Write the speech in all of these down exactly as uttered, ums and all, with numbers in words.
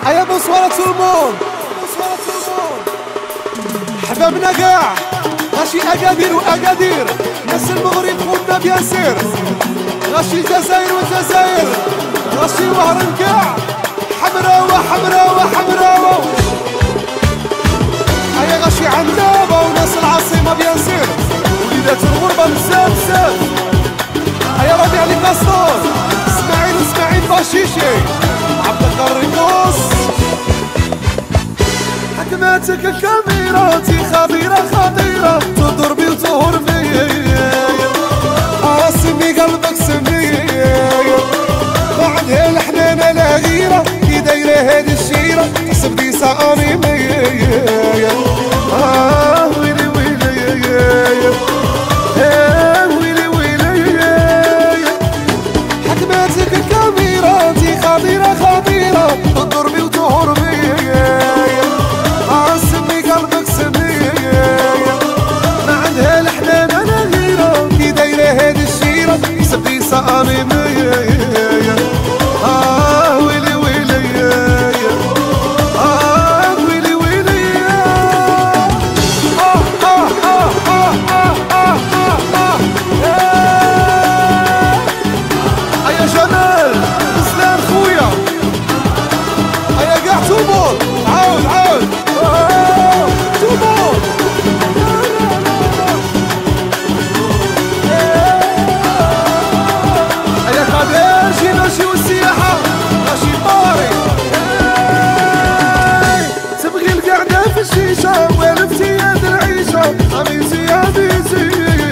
ايا بونسوار تو الموند، بونسوار تو الموند. حبابنا كاع غاشي اكادير واكادير، ناس المغرب خونا بيان سير، غاشي الجزائر والجزائر، غاشي الوهران كاع، حمراوة حمراوة حمراوة. ايا غاشي عنابة وناس العاصمة بيان سير، وليدات الغربة بزاف بزاف. ايا ربيع لي كاستور، اسماعيل اسماعيل باشيشي، عبد الريكوس. حكماتك الكاميراتي خطيرة خطيرة، تدور بي وتهور بيا، اه سمي قلبك سمي، بعدها الحنانة لا غيرة، كي دايرة هادي الشيرة تحسب لي سامي ميا. اه ويلي ويلي اه ويلي ويلي. حكماتك الكاميراتي خطيرة خطيرة، تدور بي وتهور بيا، اه سمي قلبك سمي، ما عندها الحنانة لا غيرة، كي دايرة هادي الشيرة تحسب لي سامي ميا. آه ويلي ويلي آه ويلي ويلي آه آه آه آه آه آه آه آه. أيا جمال زلان خويا، أيا كاع توبول، عاود عاود توبول. أيا قادر شي ماشي والسياحة ماشي باري، تبغي القعدة في الشيشة والفتي هاد العيشة، عميزي عميزي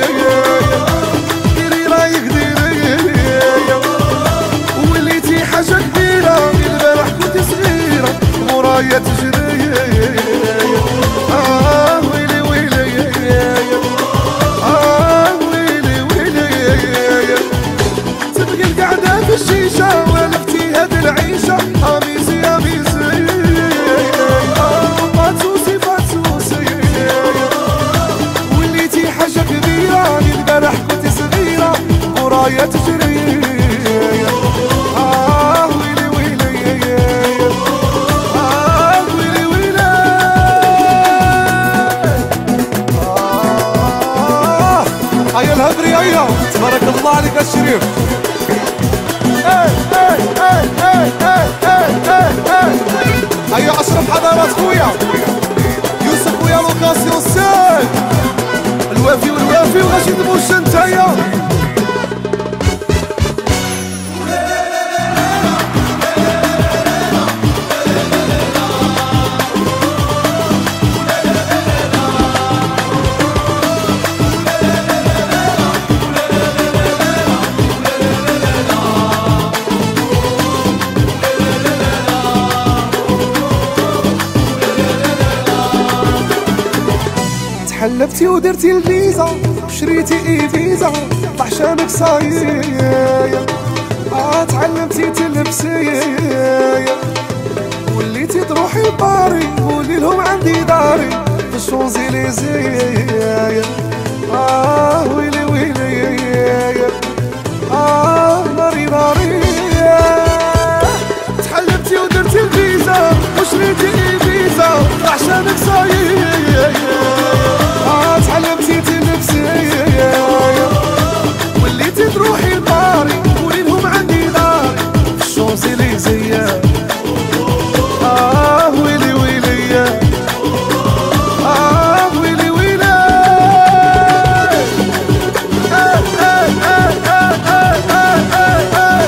ديري رايك ديري، وليتي حاجة كبيرة، البارح كنت صغيرة ورايا تجري. آه ويلي ويلي آه ويلي ويلي. تبغي القعدة في الشيشة والفتي هاد العيشة، عميزي عميزي فاتوسي فاتوسي، وليتي حاجة كبيرة، البارح كنت صغيرة ورايا تجري. آه ويلي ويلي آه ويلي ويلي آه. هيا الهبري هيا، تبارك الله عليك الشريف. هيا اشرف حضارات خويا، يوسف خويا لوكاسيون سال، الوافي والوافي وغاشي تبوش نتايا. حلفتي ودرتي الفيزا وشريتي اي فيزا، عشانك صاير اه تعلمتي تلبسي، وليتي تروحي لباري، قولي لهم عندي داري في الشونزيليزي. اه ويلي ويلي اه ناري ناري. تحلفتي ودرتي الفيزا وشريتي اي فيزا، عشانك صاير اه تعلمتي تلبسي، وليتي تروحي لباري، قولي لهم عندي داري في الشونزيليزي. اه ويلي ويلي اه ويلي ويلي آه آه آه آه آه آه آه.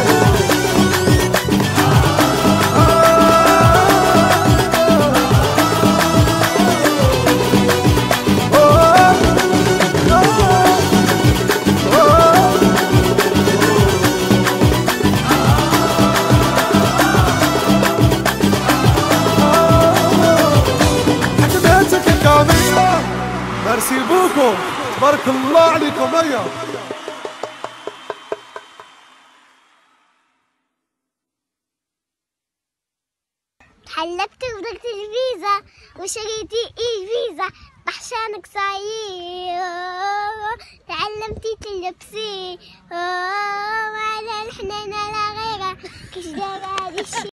ميرسي بوكو، تبارك الله عليكم. هيا حلفتي ودرتي الفيزا وشريتي اي فيزا، عشانك صاير تعلمتي تلبسي، وعلى الحنانة لا غيره كش دار هادي الشي.